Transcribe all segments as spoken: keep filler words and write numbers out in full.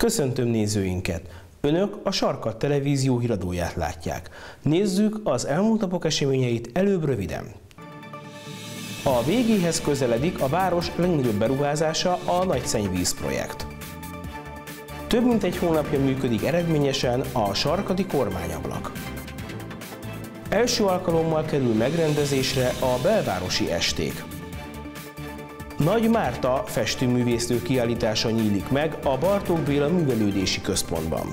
Köszöntöm nézőinket! Önök a Sarkad Televízió híradóját látják. Nézzük az elmúlt napok eseményeit előbb röviden. A végéhez közeledik a város legnagyobb beruházása, a Nagyszennyvíz projekt. Több mint egy hónapja működik eredményesen a sarkadi kormányablak. Első alkalommal kerül megrendezésre a belvárosi esték. Nagy Márta festőművésznő kiállítása nyílik meg a Bartók Béla Művelődési Központban.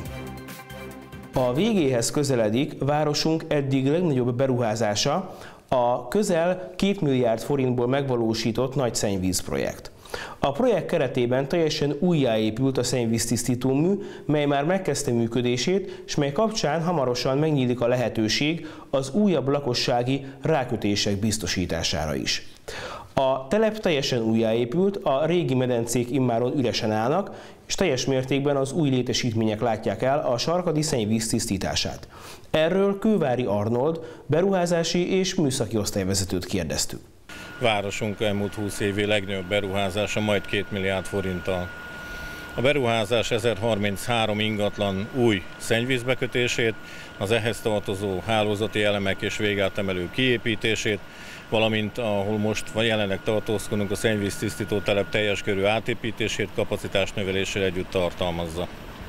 A végéhez közeledik városunk eddig legnagyobb beruházása, a közel két milliárd forintból megvalósított Nagyszennyvíz projekt. A projekt keretében teljesen újjáépült a szennyvíztisztítómű, mely már megkezdte működését, és mely kapcsán hamarosan megnyílik a lehetőség az újabb lakossági rákötések biztosítására is. A telep teljesen újjáépült, a régi medencék immáron üresen állnak, és teljes mértékben az új létesítmények látják el a sarkadi szennyvíz tisztítását. Erről Kővári Arnold beruházási és műszaki osztályvezetőt kérdeztük. Városunk elmúlt húsz évi legnagyobb beruházása majd két milliárd forinttal. A beruházás ezerharminchárom ingatlan új szennyvízbekötését, az ehhez tartozó hálózati elemek és végátemelő kiépítését, valamint ahol most vagy jelenleg tartózkodunk, a szennyvíztisztító telep teljes körű átépítését, kapacitásnöveléssel együtt tartalmazza.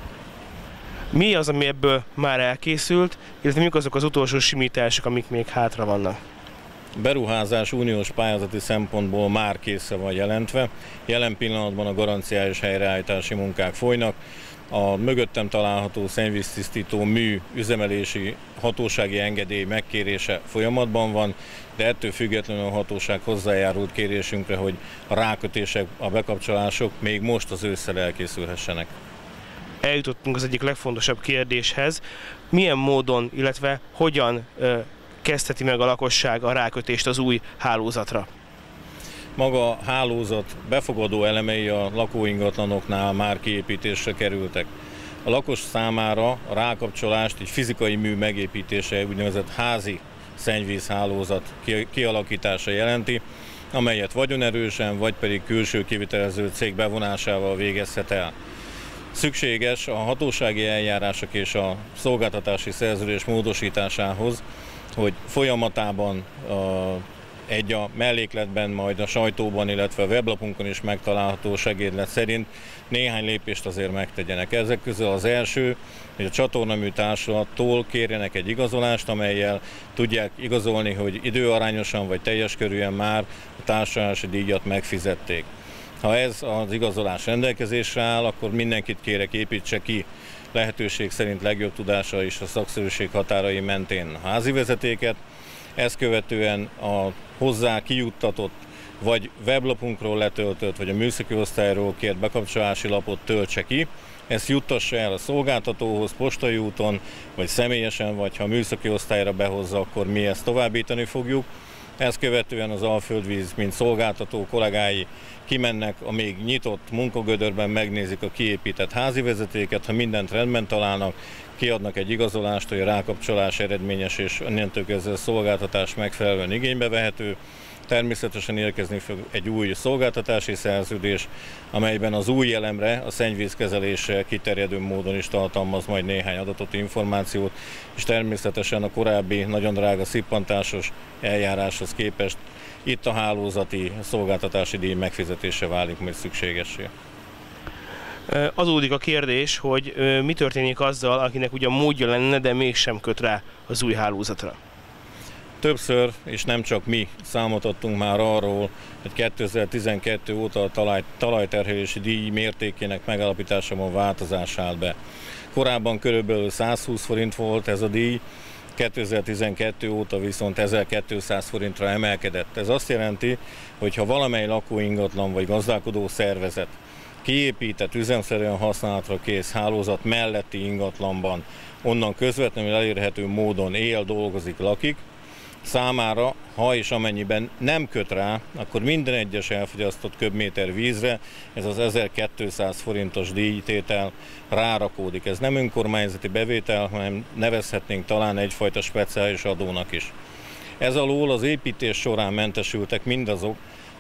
Mi az, ami ebből már elkészült, illetve mik azok az utolsó simítások, amik még hátra vannak? Beruházás uniós pályázati szempontból már készre van jelentve. Jelen pillanatban a garanciális helyreállítási munkák folynak. A mögöttem található szennyvíztisztító mű üzemelési hatósági engedély megkérése folyamatban van, de ettől függetlenül a hatóság hozzájárult kérésünkre, hogy a rákötések, a bekapcsolások még most az ősszel elkészülhessenek. Eljutottunk az egyik legfontosabb kérdéshez. Milyen módon, illetve hogyan ö, kezdheti meg a lakosság a rákötést az új hálózatra? Maga a hálózat befogadó elemei a lakóingatlanoknál már kiépítésre kerültek. A lakos számára a rákapcsolást egy fizikai mű megépítése, úgynevezett házi szennyvízhálózat kialakítása jelenti, amelyet vagyonerősen, vagy pedig külső kivitelező cég bevonásával végezhet el. Szükséges a hatósági eljárások és a szolgáltatási szerződés módosításához, hogy folyamatában a egy a mellékletben, majd a sajtóban, illetve a weblapunkon is megtalálható segédlet szerint néhány lépést azért megtegyenek. Ezek közül az első, hogy a csatornamű társulattól kérjenek egy igazolást, amellyel tudják igazolni, hogy időarányosan vagy teljes körűen már a társulási díjat megfizették. Ha ez az igazolás rendelkezésre áll, akkor mindenkit kérek, építse ki lehetőség szerint legjobb tudása és a szakszerűség határai mentén a házi vezetéket. Ezt követően a hozzá kijuttatott, vagy weblapunkról letöltött, vagy a műszaki osztályról kért bekapcsolási lapot töltse ki. Ezt juttassa el a szolgáltatóhoz postai úton, vagy személyesen, vagy ha a műszaki osztályra behozza, akkor mi ezt továbbítani fogjuk. Ezt követően az Alföldvíz, mint szolgáltató kollégái kimennek a még nyitott munkagödörben, megnézik a kiépített házi vezetéket, ha mindent rendben találnak, kiadnak egy igazolást, hogy a rákapcsolás eredményes és innentől kezdve a szolgáltatás megfelelően igénybe vehető. Természetesen érkezni fog egy új szolgáltatási szerződés, amelyben az új elemre, a szennyvízkezelésre kiterjedő módon is tartalmaz majd néhány adatot, információt, és természetesen a korábbi nagyon drága szippantásos eljáráshoz képest itt a hálózati szolgáltatási díj megfizetése válik majd szükségessé. Adódik a kérdés, hogy mi történik azzal, akinek ugyan módja lenne, de mégsem köt rá az új hálózatra. Többször, és nem csak mi, számot adtunk már arról, hogy kétezer-tizenkettő óta a talaj, talajterhelési díj mértékének megállapításában változás állt be. Korábban körülbelül százhúsz forint volt ez a díj, kétezer-tizenkettő óta viszont ezerkétszáz forintra emelkedett. Ez azt jelenti, hogy ha valamely lakóingatlan vagy gazdálkodó szervezet kiépített, üzemszerűen használatra kész hálózat melletti ingatlanban, onnan közvetlenül elérhető módon él, dolgozik, lakik, számára, ha és amennyiben nem köt rá, akkor minden egyes elfogyasztott köbméter vízre ez az ezerkétszáz forintos díjtétel rárakódik. Ez nem önkormányzati bevétel, hanem nevezhetnénk talán egyfajta speciális adónak is. Ez alól az építés során mentesültek mindazok,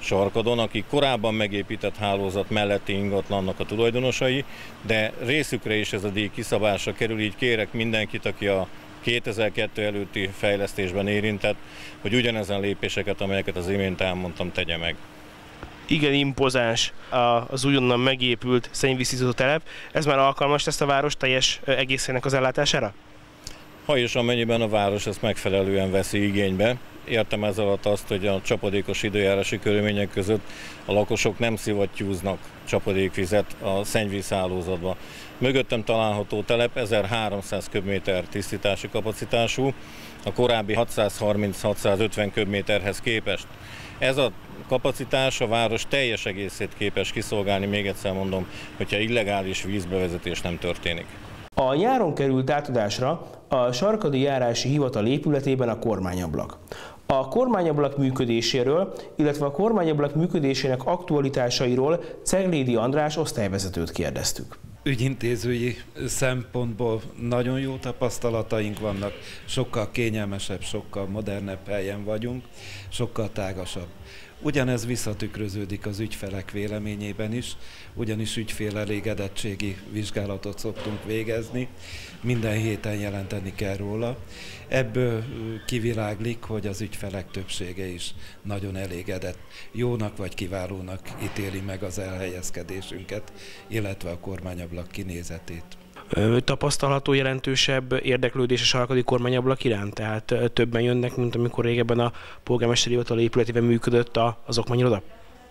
Sarkadon, akik korábban megépített hálózat melletti ingatlannak a tulajdonosai, de részükre is ez a díj kiszabásra kerül, így kérek mindenkit, aki a kétezer-kettő előtti fejlesztésben érintett, hogy ugyanezen lépéseket, amelyeket az imént elmondtam, tegye meg. Igen impozáns az újonnan megépült szennyvíztisztító telep. Ez már alkalmas lesz a város teljes egészének az ellátására? Ha és amennyiben a város ezt megfelelően veszi igénybe. Értem ez alatt azt, hogy a csapadékos időjárási körülmények között a lakosok nem szivattyúznak csapadékvizet a szennyvízhálózatba. Mögöttem található telep ezerháromszáz köbméter tisztítási kapacitású, a korábbi hatszázharminc-hatszázötven köbméterhez képest. Ez a kapacitás a város teljes egészét képes kiszolgálni, még egyszer mondom, hogyha illegális vízbevezetés nem történik. A nyáron került átadásra a Sarkadi Járási Hivatal épületében a kormányablak. A kormányablak működéséről, illetve a kormányablak működésének aktualitásairól Ceglédi András osztályvezetőt kérdeztük. Ügyintézői szempontból nagyon jó tapasztalataink vannak, sokkal kényelmesebb, sokkal modernebb helyen vagyunk, sokkal tágasabb. Ugyanez visszatükröződik az ügyfelek véleményében is, ugyanis ügyfél elégedettségi vizsgálatot szoktunk végezni, minden héten jelenteni kell róla. Ebből kiviláglik, hogy az ügyfelek többsége is nagyon elégedett, jónak vagy kiválónak ítéli meg az elhelyezkedésünket, illetve a kormányablak kinézetét. Tapasztalható jelentősebb érdeklődés a sarkadi kormányablak iránt? Tehát többen jönnek, mint amikor régebben a polgármesteri hivatal épületében működött az okmányiroda?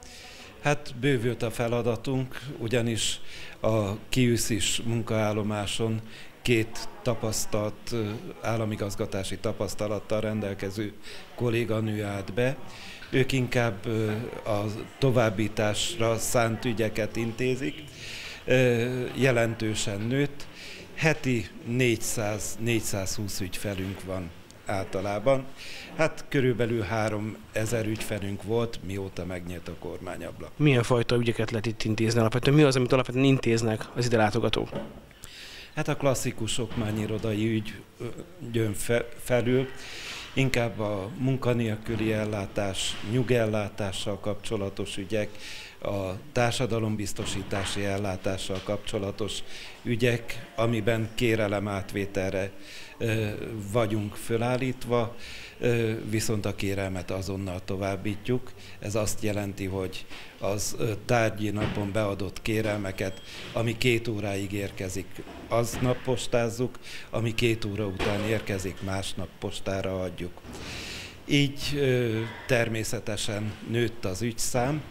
Hát bővült a feladatunk, ugyanis a kiűszis munkaállomáson két tapasztalt, államigazgatási tapasztalattal rendelkező kolléganő állt be. Ők inkább a továbbításra szánt ügyeket intézik, jelentősen nőtt. Heti négyszáz-négyszázhúsz ügyfelünk van általában. Hát körülbelül háromezer ügyfelünk volt, mióta megnyílt a kormányablak. Milyen fajta ügyeket lehet itt intézni alapvetően? Mi az, amit alapvetően intéznek az ide látogatók? Hát a klasszikus okmányirodai ügy jön felül, inkább a munkanélküli ellátás, nyugellátással kapcsolatos ügyek, a társadalombiztosítási ellátással kapcsolatos ügyek, amiben kérelem átvételre vagyunk fölállítva, viszont a kérelmet azonnal továbbítjuk. Ez azt jelenti, hogy az tárgyi napon beadott kérelmeket, ami két óráig érkezik, aznap postázzuk, ami két óra után érkezik, másnap postára adjuk. Így természetesen nőtt az ügyszám,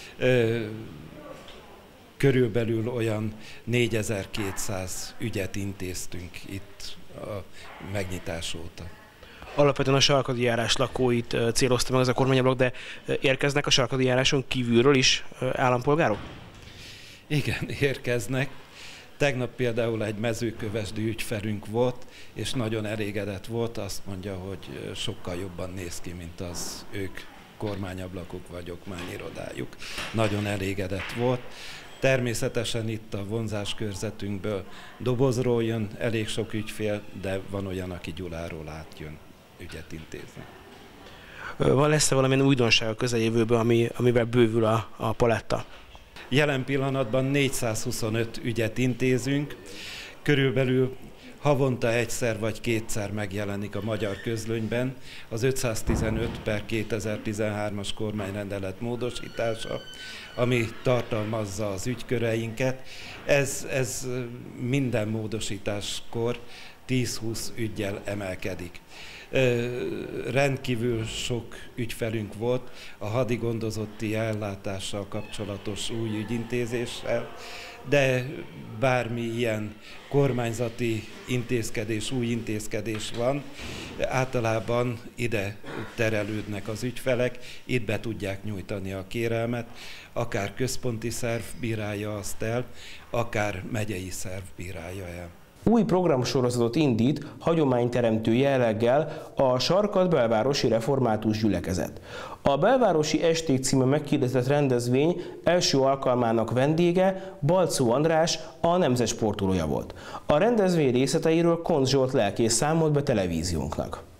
körülbelül olyan négyezer-kétszáz ügyet intéztünk itt a megnyitás óta. Alapvetően a sarkadi járás lakóit célozta meg az a kormányablak, de érkeznek a sarkadi járáson kívülről is állampolgárok? Igen, érkeznek. Tegnap például egy mezőkövesdi ügyfelünk volt, és nagyon elégedett volt, azt mondja, hogy sokkal jobban néz ki, mint az ők kormányablakuk vagy okmányirodájuk. Nagyon elégedett volt. Természetesen itt a vonzáskörzetünkből Dobozról jön elég sok ügyfél, de van olyan, aki Gyuláról átjön ügyet intézni. Van lesz-e valamilyen újdonság a közeljövőben, ami, amivel bővül a, a paletta? Jelen pillanatban négyszázhuszonöt ügyet intézünk, körülbelül havonta egyszer vagy kétszer megjelenik a magyar közlönyben az ötszáztizenöt per kétezer-tizenhármas kormányrendelet módosítása, ami tartalmazza az ügyköreinket. Ez, ez minden módosításkor tíz-húsz üggyel emelkedik. Rendkívül sok ügyfelünk volt a hadigondozotti ellátással kapcsolatos új ügyintézéssel, de bármi ilyen kormányzati intézkedés, új intézkedés van, általában ide terelődnek az ügyfelek, itt be tudják nyújtani a kérelmet, akár központi szerv bírálja azt el, akár megyei szerv bírálja el. Új programsorozatot indít hagyományteremtő jelleggel a Sarkad Belvárosi Református Gyülekezet. A Belvárosi Esték című meghirdetett rendezvény első alkalmának vendége Balczó András, a nemzet sportolója volt. A rendezvény részleteiről Koncz Zsolt lelkész számolt be televíziónknak.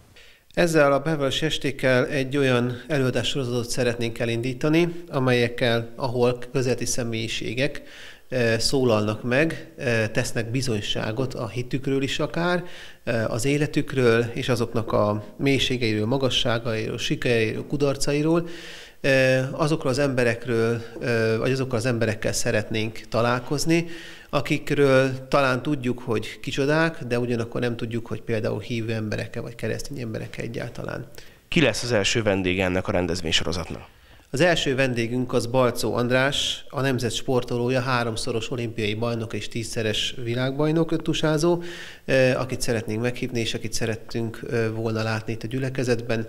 Ezzel a belvárosi estékkel egy olyan előadássorozatot szeretnénk elindítani, amelyekkel, ahol közéleti személyiségek szólalnak meg, tesznek bizonyságot a hitükről is akár, az életükről és azoknak a mélységeiről, magasságairól, sikereiről, kudarcairól, azokról az emberekről, vagy azokkal az emberekkel szeretnénk találkozni, akikről talán tudjuk, hogy kicsodák, de ugyanakkor nem tudjuk, hogy például hívő embereke vagy keresztény embereke egyáltalán. Ki lesz az első vendége ennek a rendezvénysorozatnak? Az első vendégünk az Balczó András, a nemzet sportolója, háromszoros olimpiai bajnok és tízszeres világbajnok öttusázó, akit szeretnénk meghívni, és akit szerettünk volna látni itt a gyülekezetben.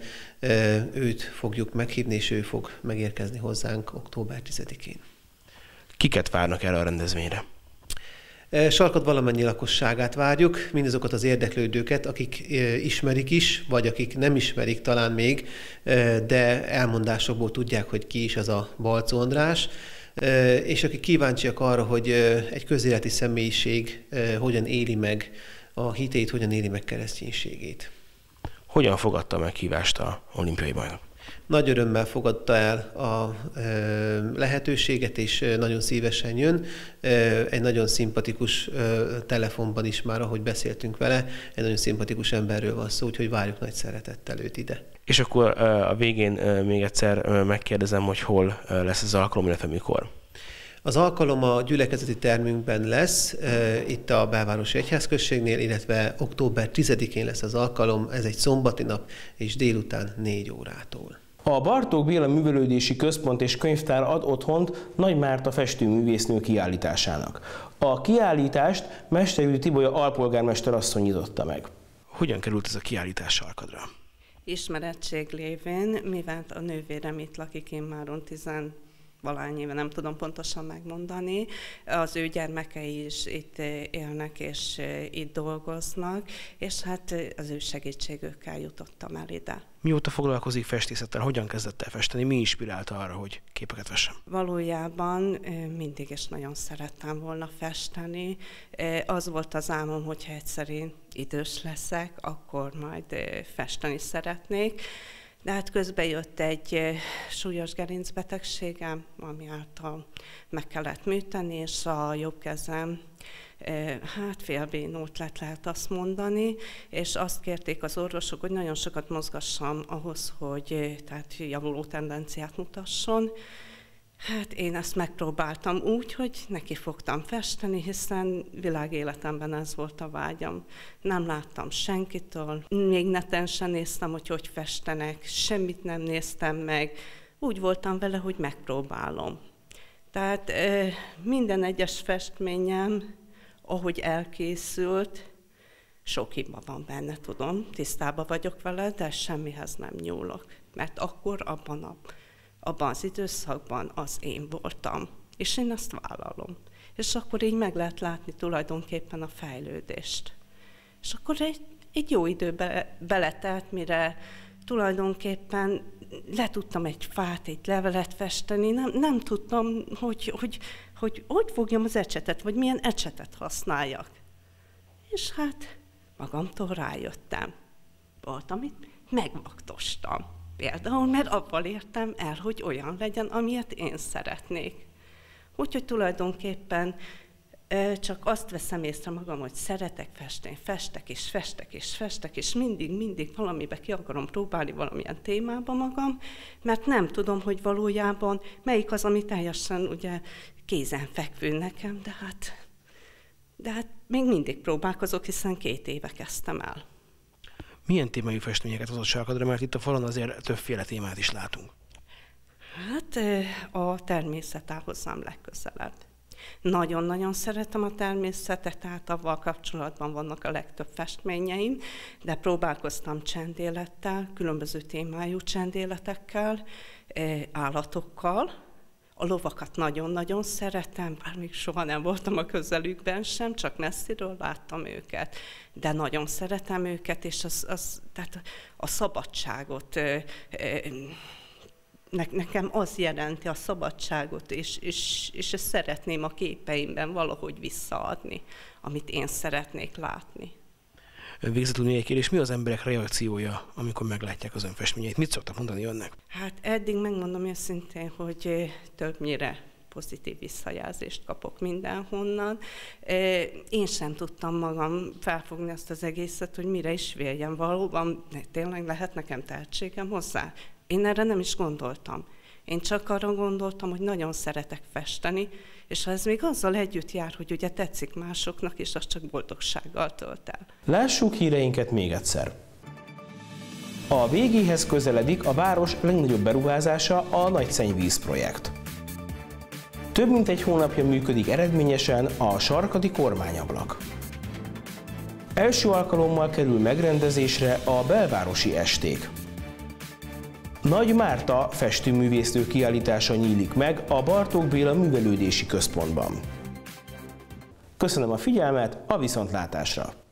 Őt fogjuk meghívni, és ő fog megérkezni hozzánk október tizedikén. Kiket várnak erre a rendezvényre? Sarkad valamennyi lakosságát várjuk, mindazokat az érdeklődőket, akik ismerik is, vagy akik nem ismerik talán még, de elmondásokból tudják, hogy ki is az a Balczó András, és akik kíváncsiak arra, hogy egy közéleti személyiség hogyan éli meg a hitét, hogyan éli meg kereszténységét. Hogyan fogadta a meghívást az olimpiai bajnok? Nagy örömmel fogadta el a lehetőséget, és nagyon szívesen jön. Egy nagyon szimpatikus telefonban is már, ahogy beszéltünk vele, egy nagyon szimpatikus emberről van szó, úgyhogy várjuk nagy szeretettel őt ide. És akkor a végén még egyszer megkérdezem, hogy hol lesz az alkalom, illetve mikor? Az alkalom a gyülekezeti termünkben lesz, itt a Belvárosi Egyházközségnél, illetve október tizedikén lesz az alkalom, ez egy szombati nap, és délután négy órától. A Bartók Béla Művelődési Központ és Könyvtár ad otthont Nagy Márta festőművésznő kiállításának. A kiállítást Mester Judit Ibolya alpolgármester asszony nyitotta meg. Hogyan került ez a kiállítás Sarkadra? Ismerettség lévén, mivel a nővérem itt lakik immáron tizen valány éve, nem tudom pontosan megmondani, az ő gyermekei is itt élnek és itt dolgoznak, és hát az ő segítségükkel jutottam el ide. Mióta foglalkozik festészettel? Hogyan kezdett el festeni? Mi inspirálta arra, hogy képeket vessem? Valójában mindig is nagyon szerettem volna festeni. Az volt az álmom, hogyha egyszer én idős leszek, akkor majd festeni szeretnék. De hát közben jött egy súlyos gerincbetegségem, ami által meg kellett műteni, és a jobb kezem hát félbénult lett, lehet azt mondani, és azt kérték az orvosok, hogy nagyon sokat mozgassam ahhoz, hogy tehát javuló tendenciát mutasson. Hát én ezt megpróbáltam úgy, hogy neki fogtam festeni, hiszen világéletemben ez volt a vágyam. Nem láttam senkitől, még neten sem néztem, hogy hogy festenek, semmit nem néztem meg. Úgy voltam vele, hogy megpróbálom. Tehát minden egyes festményem, ahogy elkészült, sok hiba van benne, tudom, tisztában vagyok vele, de semmihez nem nyúlok. Mert akkor abban a abban az időszakban az én voltam, és én azt vállalom. És akkor így meg lehet látni tulajdonképpen a fejlődést. És akkor egy, egy jó időbe beletelt, mire tulajdonképpen le tudtam egy fát, egy levelet festeni, nem, nem tudtam, hogy hogy, hogy hogy fogjam az ecsetet, vagy milyen ecsetet használjak. És hát magamtól rájöttem. Volt, amit megvaktostam. Például, mert abban értem el, hogy olyan legyen, amilyet én szeretnék. Úgyhogy tulajdonképpen csak azt veszem észre magam, hogy szeretek festeni, festek és festek és festek, és mindig, mindig valamibe ki akarom próbálni valamilyen témába magam, mert nem tudom, hogy valójában melyik az, ami teljesen ugye kézenfekvő nekem, de hát, de hát még mindig próbálkozok, hiszen két éve kezdtem el. Milyen témájú festményeket hozott Sarkadra, mert itt a falon azért többféle témát is látunk? Hát a természet áll hozzám legközelebb. Nagyon-nagyon szeretem a természetet, tehát avval kapcsolatban vannak a legtöbb festményeim, de próbálkoztam csendélettel, különböző témájú csendéletekkel, állatokkal. A lovakat nagyon-nagyon szeretem, bár még soha nem voltam a közelükben sem, csak messziről láttam őket, de nagyon szeretem őket, és az, az, tehát a szabadságot, ne, nekem az jelenti a szabadságot, és, és, és ezt szeretném a képeimben valahogy visszaadni, amit én szeretnék látni. végzetlenül egy kérdés, mi az emberek reakciója, amikor meglátják az önfestményeit? Mit szoktak mondani önnek? Hát eddig megmondom őszintén, hogy többnyire pozitív visszajelzést kapok mindenhonnan. Én sem tudtam magam felfogni azt az egészet, hogy mire is véljem. Valóban tényleg lehet nekem tehetségem hozzá? Én erre nem is gondoltam. Én csak arra gondoltam, hogy nagyon szeretek festeni, és ha ez még azzal együtt jár, hogy ugye tetszik másoknak, és az csak boldogsággal tölt el. Lássuk híreinket még egyszer. A végéhez közeledik a város legnagyobb beruházása, a Nagyszennyvíz projekt. Több mint egy hónapja működik eredményesen a sarkadi kormányablak. Első alkalommal kerül megrendezésre a belvárosi esték. Nagy Márta festőművésznő kiállítása nyílik meg a Bartók Béla Művelődési Központban. Köszönöm a figyelmet, a viszontlátásra!